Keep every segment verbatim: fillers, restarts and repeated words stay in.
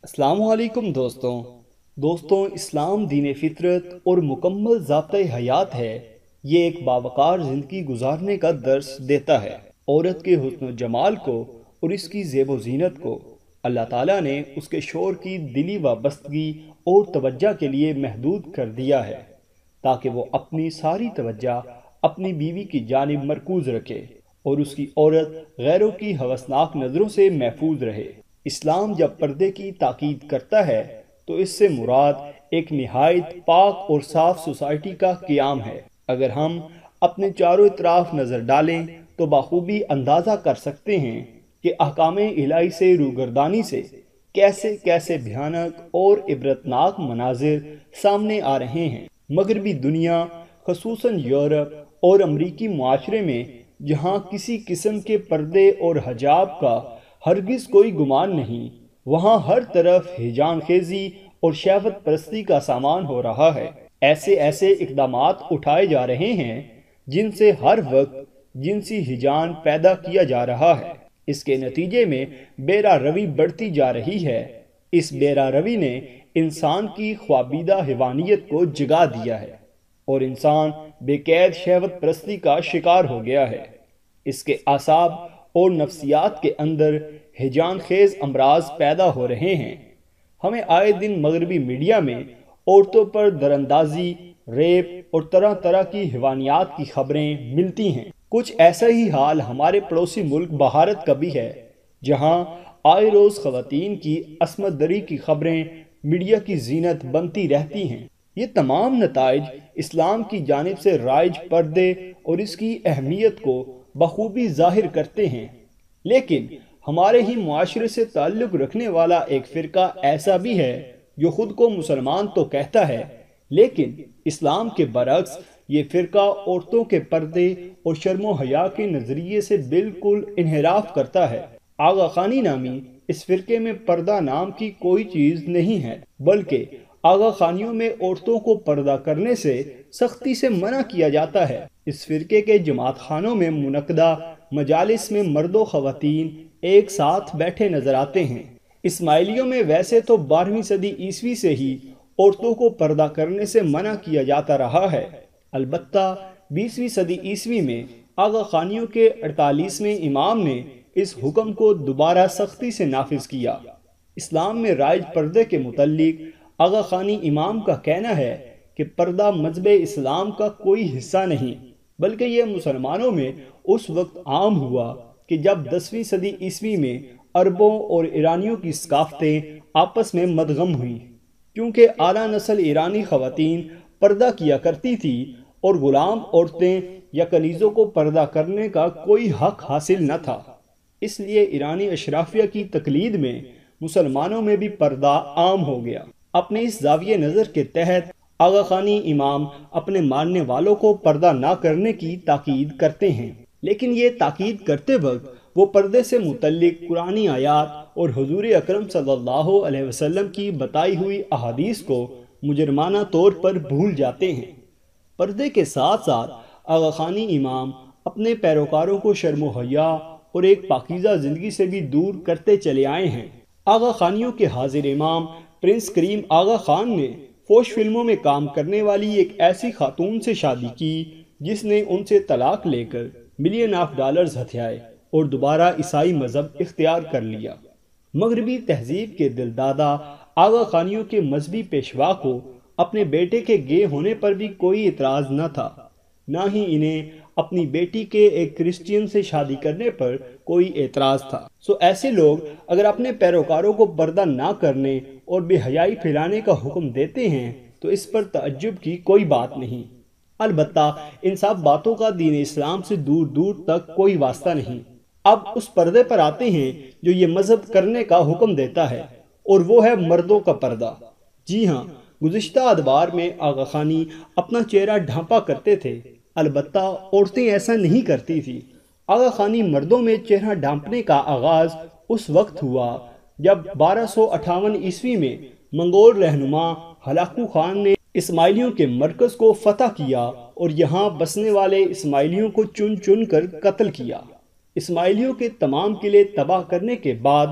السلام علیکم دوستوں دوستوں اسلام دین فطرت اور مکمل ضابطۂ حیات ہے۔ یہ ایک باوقار زندگی گزارنے کا درس دیتا ہے۔ عورت کے حسن و جمال کو اور اس کی زیب و زینت کو اللہ تعالیٰ نے اس کے شوہر کی دلی وابستگی اور توجہ کے لیے محدود کر دیا ہے، تاکہ وہ اپنی ساری توجہ اپنی بیوی کی جانب مرکوز رکھے اور اس کی عورت غیروں کی ہوسناک نظروں سے محفوظ رہے۔ اسلام جب پردے کی تاکید کرتا ہے تو اس سے مراد ایک نہایت پاک اور صاف سوسائٹی کا قیام ہے۔ اگر ہم اپنے چاروں اطراف نظر ڈالیں تو بخوبی اندازہ کر سکتے ہیں کہ احکام الہی سے روگردانی سے کیسے کیسے بھیانک اور عبرتناک مناظر سامنے آ رہے ہیں۔ مغربی دنیا خصوصاً یورپ اور امریکی معاشرے میں جہاں کسی قسم کے پردے اور حجاب کا ہرگز کوئی گمان نہیں، وہاں ہر طرف ہیجان خیزی اور شہوت پرستی کا سامان ہو رہا ہے۔ ایسے ایسے اقدامات اٹھائے جا رہے ہیں جن سے ہر وقت جنسی ہیجان پیدا کیا جا رہا ہے۔ اس کے نتیجے میں بیرا روی بڑھتی جا رہی ہے۔ اس بیرا روی نے انسان کی خوابیدہ حیوانیت کو جگا دیا ہے اور انسان بے قید شہوت پرستی کا شکار ہو گیا ہے۔ اس کے اعصاب اور نفسیات کے اندر ہیجان خیز امراض پیدا ہو رہے ہیں۔ ہمیں آئے دن مغربی میڈیا میں عورتوں پر دراندازی، ریپ اور طرح طرح کی حیوانیات کی خبریں ملتی ہیں۔ کچھ ایسا ہی حال ہمارے پڑوسی ملک بھارت کا بھی ہے، جہاں آئے روز خواتین کی عصمت دری کی خبریں میڈیا کی زینت بنتی رہتی ہیں۔ یہ تمام نتائج اسلام کی جانب سے رائج پردے اور اس کی اہمیت کو بخوبی ظاہر کرتے ہیں، لیکن ہمارے ہی معاشرے سے تعلق رکھنے والا ایک فرقہ ایسا بھی ہے جو خود کو مسلمان تو کہتا ہے، لیکن اسلام کے برعکس یہ فرقہ عورتوں کے پردے اور شرم و حیا کے نظریے سے بالکل انحراف کرتا ہے۔ آغا خانی نامی اس فرقے میں پردہ نام کی کوئی چیز نہیں ہے، بلکہ آغا خانیوں میں عورتوں کو پردہ کرنے سے سختی سے منع کیا جاتا ہے۔ اس فرقے کے جماعت خانوں میں منعقدہ مجالس میں مرد و خواتین ایک ساتھ بیٹھے نظر آتے ہیں۔ اسماعیلیوں میں ویسے تو بارہویں صدی عیسوی سے ہی عورتوں کو پردہ کرنے سے منع کیا جاتا رہا ہے، البتہ بیسویں صدی عیسوی میں آغا خانیوں کے اڑتالیسویں امام نے اس حکم کو دوبارہ سختی سے نافذ کیا۔ اسلام میں رائج پردے کے متعلق آغا خانی امام کا کہنا ہے کہ پردہ مذہب اسلام کا کوئی حصہ نہیں، بلکہ یہ مسلمانوں میں اس وقت عام ہوا کہ جب دسویں صدی عیسوی میں عربوں اور ایرانیوں کی ثقافتیں آپس میں مدغم ہوئیں، کیونکہ اعلیٰ نسل ایرانی خواتین پردہ کیا کرتی تھی اور غلام عورتیں یا کنیزوں کو پردہ کرنے کا کوئی حق حاصل نہ تھا۔ اس لیے ایرانی اشرافیہ کی تقلید میں مسلمانوں میں بھی پردہ عام ہو گیا۔ اپنے اس زاویہ نظر کے تحت آغا خانی امام اپنے ماننے والوں کو پردہ نہ کرنے کی تاکید کرتے ہیں، لیکن یہ تاکید کرتے وقت وہ پردے سے متعلق قرآنی آیات اور حضور اکرم صلی اللہ علیہ وسلم کی بتائی ہوئی احادیث کو مجرمانہ طور پر بھول جاتے ہیں۔ پردے کے ساتھ ساتھ آغا خانی امام اپنے پیروکاروں کو شرم و حیا اور ایک پاکیزہ زندگی سے بھی دور کرتے چلے آئے ہیں۔ آغا خانیوں کے حاضر امام پرنس کریم آغا خان نے فوش فلموں میں کام کرنے والی ایک ایسی خاتون سے شادی کی جس نے ان سے طلاق لے کر ملین آف ڈالرز ہتھیائے اور دوبارہ عیسائی مذہب اختیار کر لیا۔ مغربی تہذیب کے دل دادا آغا خانیوں کے مذہبی پیشوا کو اپنے بیٹے کے گے ہونے پر بھی کوئی اعتراض نہ تھا، نہ ہی انہیں اپنی بیٹی کے ایک کرسچین سے شادی کرنے پر کوئی اعتراض تھا۔ سو ایسے لوگ اگر اپنے پیروکاروں کو پردہ نہ کرنے اور بے حیائی پھیلانے کا حکم دیتے ہیں تو اس پر تعجب کی کوئی بات نہیں، البتہ ان سب باتوں کا دین اسلام سے دور دور تک کوئی واسطہ نہیں۔ اب اس پردے پر آتے ہیں جو یہ مذہب کرنے کا حکم دیتا ہے، اور وہ ہے مردوں کا پردہ۔ جی ہاں، گزشتہ ادوار میں آغا خانی اپنا چہرہ ڈھانپا کرتے تھے، البتہ عورتیں ایسا نہیں کرتی تھی۔ آغا خانی مردوں میں چہرہ ڈھانپنے کا آغاز اس وقت ہوا جب بارہ سو اٹھاون عیسوی میں منگول رہنما ہلاکو خان نے اسماعیلیوں کے مرکز کو فتح کیا اور یہاں بسنے والے اسماعیلیوں کو چن چن کر قتل کیا۔ اسماعیلیوں کے تمام قلعے تباہ کرنے کے بعد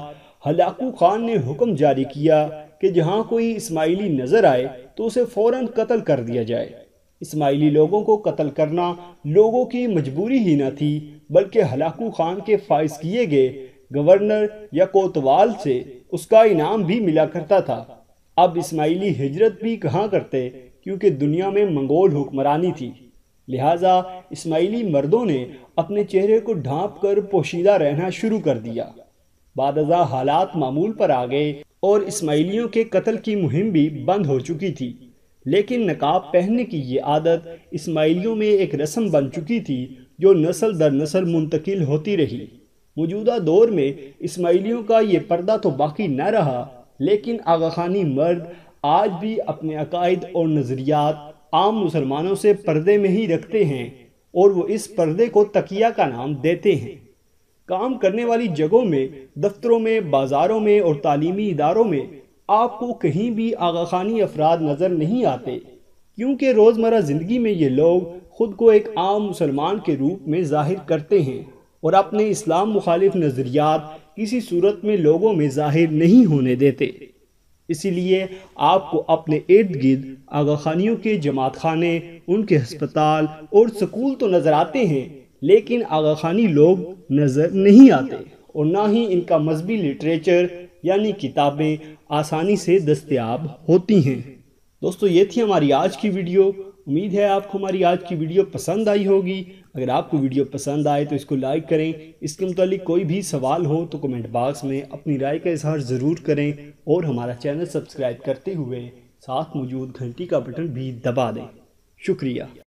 ہلاکو خان نے حکم جاری کیا کہ جہاں کوئی اسماعیلی نظر آئے تو اسے فوراً قتل کر دیا جائے۔ اسماعیلی لوگوں کو قتل کرنا لوگوں کی مجبوری ہی نہ تھی، بلکہ ہلاکو خان کے فائز کیے گئے گورنر یا کوتوال سے اس کا انعام بھی ملا کرتا تھا۔ اب اسماعیلی ہجرت بھی کہاں کرتے، کیونکہ دنیا میں منگول حکمرانی تھی، لہٰذا اسماعیلی مردوں نے اپنے چہرے کو ڈھانپ کر پوشیدہ رہنا شروع کر دیا۔ بعد ازاں حالات معمول پر آ گئے اور اسماعیلیوں کے قتل کی مہم بھی بند ہو چکی تھی، لیکن نقاب پہننے کی یہ عادت اسماعیلیوں میں ایک رسم بن چکی تھی جو نسل در نسل منتقل ہوتی رہی۔ موجودہ دور میں اسماعیلیوں کا یہ پردہ تو باقی نہ رہا، لیکن آغا خانی مرد آج بھی اپنے عقائد اور نظریات عام مسلمانوں سے پردے میں ہی رکھتے ہیں، اور وہ اس پردے کو تقیہ کا نام دیتے ہیں۔ کام کرنے والی جگہوں میں، دفتروں میں، بازاروں میں اور تعلیمی اداروں میں آپ کو کہیں بھی آغا خانی افراد نظر نہیں آتے، کیونکہ روزمرہ زندگی میں یہ لوگ خود کو ایک عام مسلمان کے روپ میں ظاہر کرتے ہیں اور اپنے اسلام مخالف نظریات کسی صورت میں لوگوں میں ظاہر نہیں ہونے دیتے۔ اسی لیے آپ کو اپنے ارد گرد آغا خانیوں کے جماعت خانے، ان کے ہسپتال اور سکول تو نظر آتے ہیں، لیکن آغا خانی لوگ نظر نہیں آتے، اور نہ ہی ان کا مذہبی لٹریچر یعنی کتابیں آسانی سے دستیاب ہوتی ہیں۔ دوستو، یہ تھی ہماری آج کی ویڈیو۔ امید ہے آپ کو ہماری آج کی ویڈیو پسند آئی ہوگی۔ اگر آپ کو ویڈیو پسند آئے تو اس کو لائک کریں۔ اس کے متعلق کوئی بھی سوال ہو تو کمنٹ باکس میں اپنی رائے کا اظہار ضرور کریں، اور ہمارا چینل سبسکرائب کرتے ہوئے ساتھ موجود گھنٹی کا بٹن بھی دبا دیں۔ شکریہ۔